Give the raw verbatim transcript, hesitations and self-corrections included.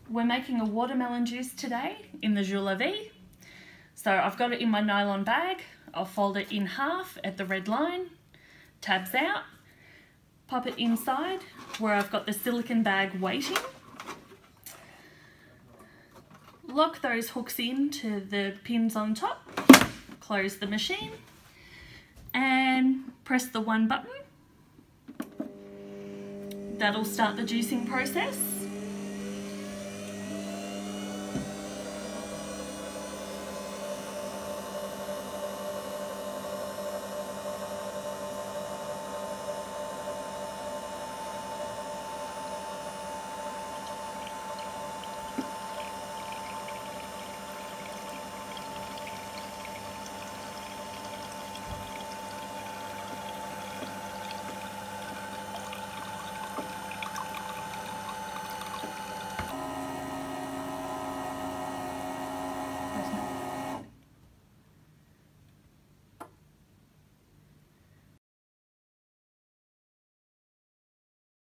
we're making a watermelon juice today in the JUlaVIE. So I've got it in my nylon bag. I'll fold it in half at the red line, tabs out, pop it inside where I've got the silicone bag waiting. Lock those hooks into the pins on top, close the machine and press the one button. That'll start the juicing process. Press